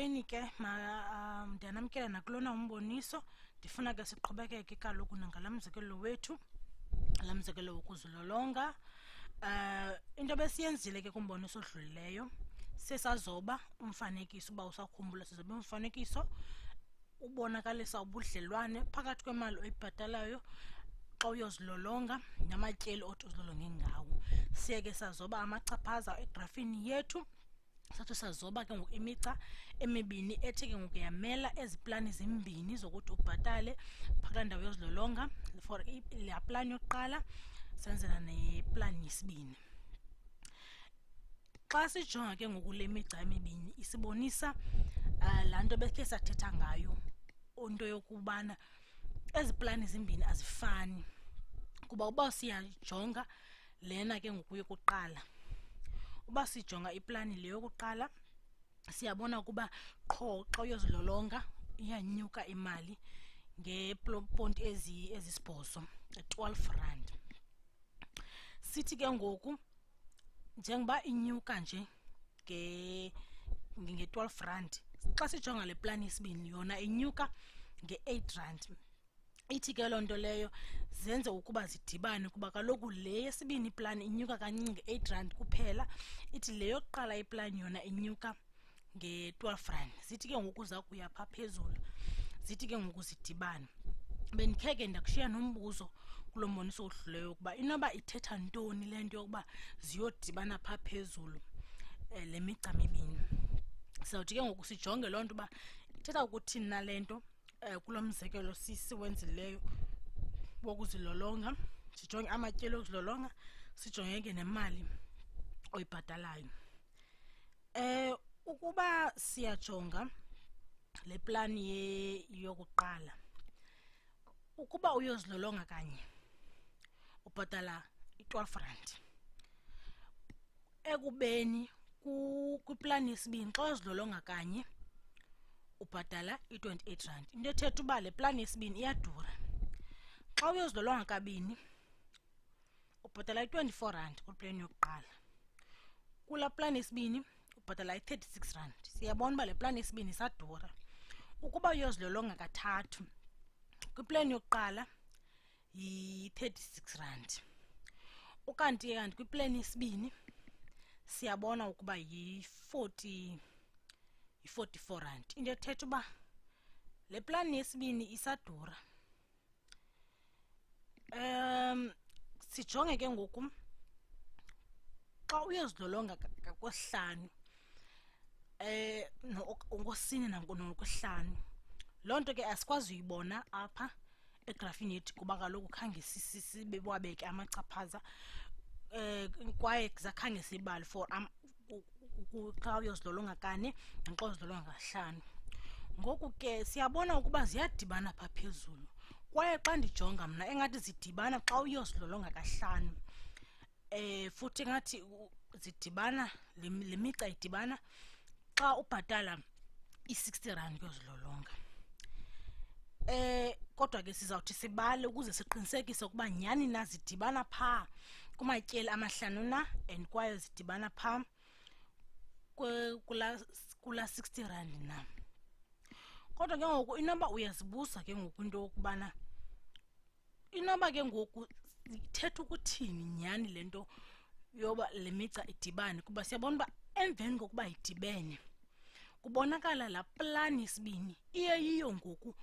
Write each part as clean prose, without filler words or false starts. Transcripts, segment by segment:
Molweni ke ndiyanamkela nakulona umboniso. Ndifuna ke siqhubekeke kaloku nangalamzekelo wethu, lamzekelo wokuzilolonga. Into besiyenzile ke kumboniso odlulileyo, sesazoba umfanekiso, uba usakhumbula sizobe umfanekiso ubonakalisa ubudlelwane phakathi kwemali oyibhatalayo xa uyozilolonga namatyeli othi uzilolonge ngawo. Siye ke sazoba amachaphaza egrafini yethu, sathi sazoba ke ngoku imica emibini ethi ke ngoku yamela ezi plani zimbini zokuthi ubhatale phakathi ndawo yozilolonga. For la plan yokuqala senzela neplan yesibini. Xa sijonga ke ngoku le mica emibini isibonisa laa nto bekhe sathetha ngayo, into yokubana ezi plani zimbini azifani. Kuba uba siyajonga lena ke ngoku yokuqala, uba sijonga iplani le yokuqala, siyabona ukuba qho xa uyozilolonga iyanyuka imali ngeeponti ezisibhozo, 12 rand. Sithi ke ngoku njengoba inyuka nje nge-12 rand, xa sijonga le plani yesibini yona inyuka nge-8 rand. Ithi ke loo nto leyo zenze ukuba zidibane, kuba kaloku le yesibini iplani inyuka kancinci nge-8 rand kuphela, ithi le yokuqala iplani yona inyuka nge-12 rand. Zithi ke ngoku za kuya phaa phezulu, zithi ke ngoku zidibane. Bendikhe ke ndakushiya nombuzo kulo mboniso odlulileyo ukuba inoba ithetha ntoni le nto yokuba ziyodibana phaa phezulu le mica mibini. Sizawuthi ke ngoku sijonge loo nto uba ithetha ukuthini na le nto kulo mzekelo siwenzileyo wokuzilolonga. Sijonge amatyeli okuzilolonga, sijonge ke nemali oyibhatalayo. Ukuba siyajonga le plani yokuqala, ukuba uyozilolonga kanye ubhatala i-12 rand, ekubeni kwiplani yesibini xa uzilolonga kanye ubhatala i-28 rand. Into ethetha uba le plani yesibini iyadura. Xa uyozilolonga kabini ubhatala i-24 rand kwiplani yokuqala, kula plani yesibini ubhatala i-36 rand. Siyabona uba le plani yesibini isadura. Ukuba uyozilolonga kathathu, kwiplani yokuqala yi-36 rand, ukanti kwiplani yesibini siyabona ukuba yi-44 rand. Into ethetha uba le plani yesibini isadura. Sijonge ke ngoku xa uyozilolonga ngokwesihlanu, ngosine nangokwesihlanu, loo nto ke asikwazi uyibona apha egrafini yethu kuba kaloku khange sibewabeke amachaphaza kwaye khange sibale for xa uyozilolonga kane naxa uzilolonga kahlanu. Ngoku ke siyabona ukuba ziyadibana phaa phezulu, kwaye xa ndijonga mna engathi zidibana xa uyozilolonga kahlanu. Futhi engathi zidibana, le mica idibana xa ubhatala i-60 rand kuyozilolonga. Kodwa ke sizawuthi sibale ukuze siqinisekise ukuba nyhani na zidibana phaa kumatyeli amahlanu na, and kwaye zidibana phaa kula 60 rand na. Kodwa ke ngoku inoba uyazibuza ke ngoku into yokubana inoba ke ngoku ithetha ukuthini nyhani le nto yoba le mica idibane, kuba siyabona uba emveni kokuba idibene kubonakala laa plani yesibini iye yiyo ngoku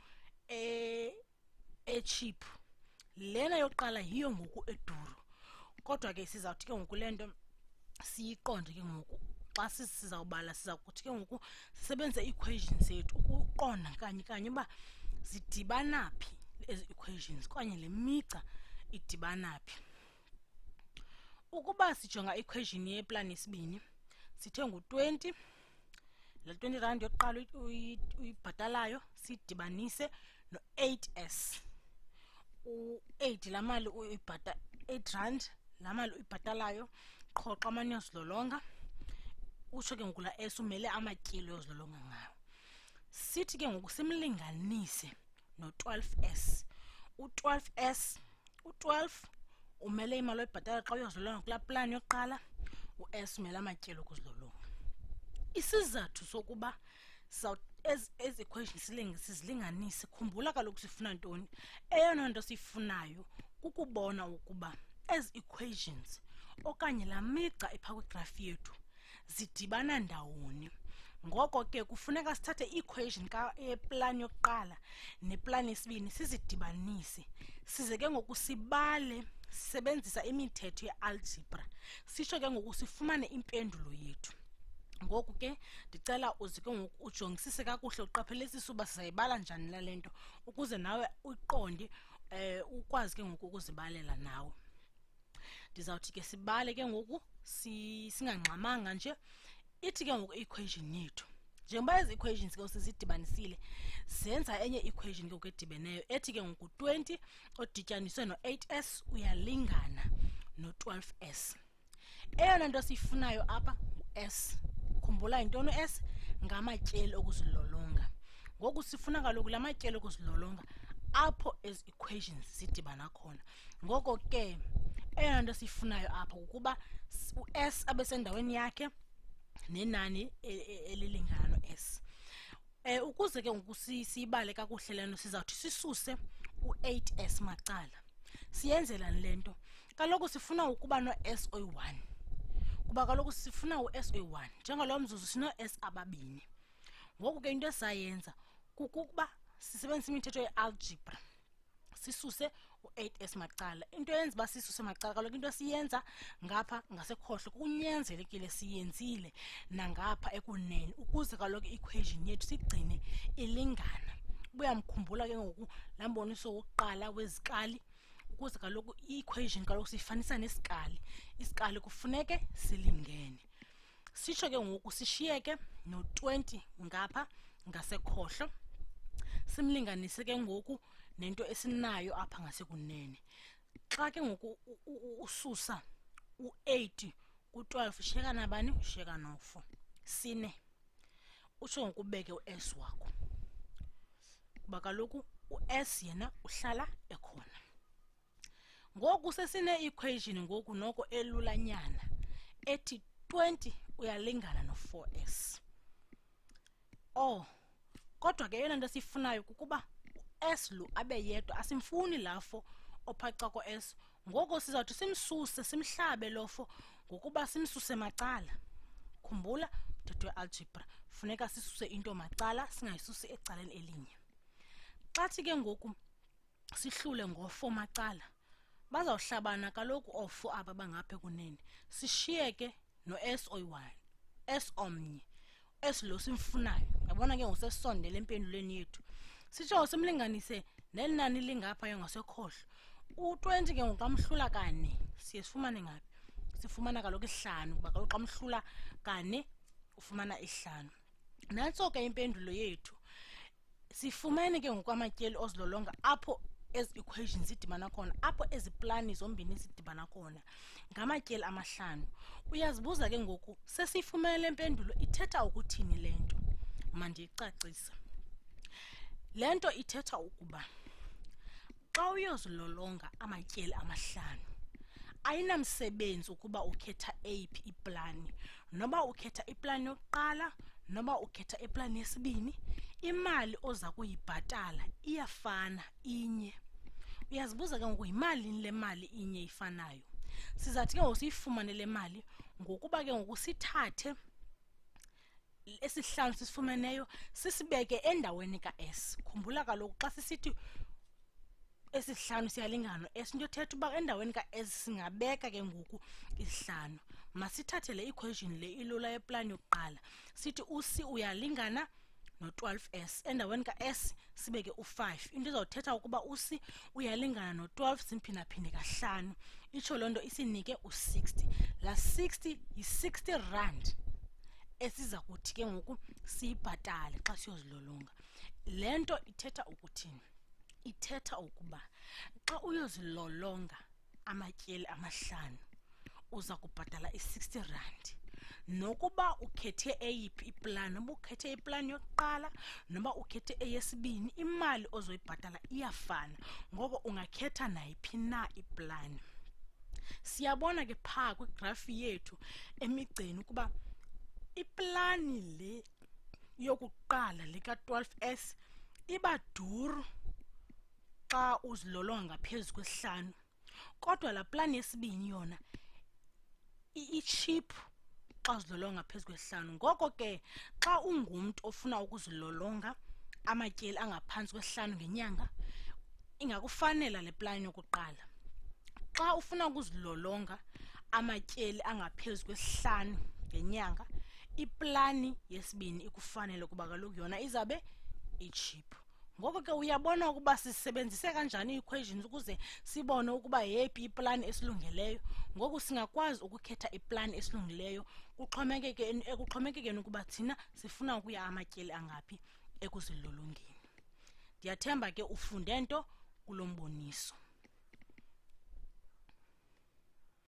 e-cheap, lena yokuqala yiyo ngoku eduru. Kodwa ke sizawuthi ke ngoku le nto siyiqonde ke ngoku xa sizawubala, sizawukuthi ke ngoku sisebenzise ii-equations zethu ukuqonda kanye uba zidibana phi ezi equations okanye le mica idibana phi. Ukuba sijonga equation yeplani yesibini, sithe ngu-20, le 20 rand yokuqala uyibhatalayo sidibanise no-8s. U-8 laa mali uyibhatala, 8 rand laa mali uyibhatalayo qho xa mane uyozilolonga, utsho ke ngoku laa s umele amatyeli oyozilolonga ngayo. Sithi ke ngoku simlinganise no-12s. U-12s, u-12 umele imali oyibhatala xa uyozilolonga kulaa plani yokuqala, u-s umele amatyeli okuzilolonga. Isizathu sokuba so as equations sizilinganise. Khumbula kaloku sifuna ntoni. Eyona nto sifunayo kukubona ukuba as equations okanye la migca epha kwigraph yethu zidibana ndawoni. Ngoko ke kufuneka sithathe equation plan yokuqala neplan yesibini sizidibanise, size ke ngoku sibale sisebenzisa imithetho yealgebra, sisho ke ngoku sifumane impendulo yethu. Ngoku ke ndicela uze ke ngoku ujongisise kakuhle, uqaphelisise uba sizayibala njani le nto ukuze nawe uyiqonde ukwazi ke ngoku ukuzibalela nawe. Ndizawuthi ke sibale ke ngoku singangxamanga nje. Ithi ke ngoku equation yethu njengoba ezi equations ke sizidibanisile zenza enye equation ke edibeneyo ethi ke ngoku 20 odityaniswe no8s uyalingana no12s. Eyona nto siyifunayo apha s, khumbula intoni s, ngamatyeli okuzilolonga. Ngoku sifuna kaloku la matyeli okuzilolonga apho ezi equations zidibana khona. Ngoko ke eyona nto siyifunayo apha ukuba u-s abe sendaweni yakhe nenani elilingana no-s. Ukuze ke ngoku siyibale kakuhle lento sizawuthi sisuse u8s macala. Siyenzela le nto kaloku sifuna ukuba no-s oyi-1, kuba kaloku sifuna u-s oyi-1 njengalo mzuzu sino-s ababini. Ngoku ke into esayenza kukuba sisebenzisa imithetho ye-algebra sisuse u8s macala. Into yenza uba sisuse macala kaloku into siyenza ngapha ngasekhohlo kunyanzelekile siyenzile nangapha ekunene ukuze kaloku equation yethu sigcine ilingana. Buyamkhumbula ke ngoku laa mboniso wokuqala wezikali ukuze kaloku i-equation kaloku siyifanisa nesikali. Isikali kufuneke silingene. Sisho ke ngoku sishiyeke no20 ngapha ngasekhohlo simlinganise ke ngoku nento esinayo apha ngasekunene. Xa ke ngoku ususa u8 ku12 ushiyeka nabani? Ushiyeka no4. Sine utsho ngokubeke u-s wakho kuba kaloku u-s yena uhlala ekhona. Ngoku sesine equation ngoku noko elulanyana ethi 20 uyalingana no4s. Kodwa ke yena nto sifunayo kukuba s lo abe yedwa, asimfuni lafo ophaca ko-s. Ngoko sizawuthi simsuse simhlabe lofo ngokuba simsuse macala. Khumbula umthetho we-algebra, funeka sisuse into macala singayisusi ecaleni elinye. Xathi ke ngoku sihlule ngo4 macala bazawuhlabana kaloku o4 aba bangapha kunene, sishiyeke no-s oyi-1, s omnye, s lo simfunayo. Yabona ke ngosesondele empendulweni yethu. Sitsho simlinganise nenani lingapha yangasekhohlo. U20 ke ngokamhlula kane siye sifumane ngaphi? Sifumana kaloku 5 kuba kaloku xa mhlula kane ufumana 5. Nantso ke impendulo yethu. Sifumene ke ngokwamatyeli ozilolonga apho ezi equations zidibana khona, apho ezi plani zombini zidibana khona ngamatyeli 5. Uyazibuza ke ngoku sesifumene le mpendulo ithetha ukuthini le nto? Mandiyicacise. Le nto ithetha ukuba xa uyozilolonga amatyeli 5 ayinamsebenzi ukuba ukhetha eyiphi iplani, noba ukhetha iplani yokuqala noba ukhetha iplani yesibini, imali oza kuyibhatala iyafana inye. Uyazibuza ke ngoku yimalini le mali inye ifanayo? Sizathi ke ngoku siyifumane le mali ngokuba ke ngoku sithathe esi5 sisifumeneyo sisibeke endaweni ka-s. Khumbula kaloku xa sisithi esi5 siyalingana no-s, into ethetha uba endaweni ka-s singabeka ke ngoku isi5. Masithathe le equation le ilula yeplani yokuqala sithi u-c uyalingana no12s, endaweni ka-s sibeke u5. Into izawuthetha ukuba u-c uyalingana no12 simphindaphinde ka5. Itsho loo nto isinike u60. La 60 yi-60 rand esiza kuthi ke ngoku siyibhatale xa siyozilolonga. Le nto ithetha ukuthini? Ithetha ukuba xa uyozilolonga amatyeli 5 uza kubhatala i60 rand. Nokuba ukhethe eyiphi iplani, noba ukhethe iplani yokuqala noba ukhethe eyesibini, imali ozoyibhatala iyafana. Ngoko ungakhetha nayiphi na iplani. Siyabona ke phaa kwigrafi yethu emigceni ukuba iplani le yokuqala lika 12S iba duru xa uzilolonga ngaphezu kwesihlanu, kodwa la plan yesibini yona i-cheap xa uzilolonga ngaphezu kwesihlanu. Ngoko ke xa ungumntu ofuna ukuzilolonga amatyeli angaphantsi kwesihlanu ngenyanga, ingakufanela le plan yokuqala. Xa ufuna ukuzilolonga amatyeli angaphezu kwesihlanu ngenyanga, iplani yesibini ikufanele kuba kaloku yona izabe i-cheap. Ngoko ke uyabona ukuba sisebenzise kanjani ii-equations ukuze sibone ukuba yeyiphi iplani esilungeleyo. Ngoku singakwazi ukukhetha iplani esilungileyo ekuxhomekekeni ukuba thina sifuna ukuya amatyeli angaphi ekuzilolongeni. Ndiyathemba ke ufunde nto kulo mboniso.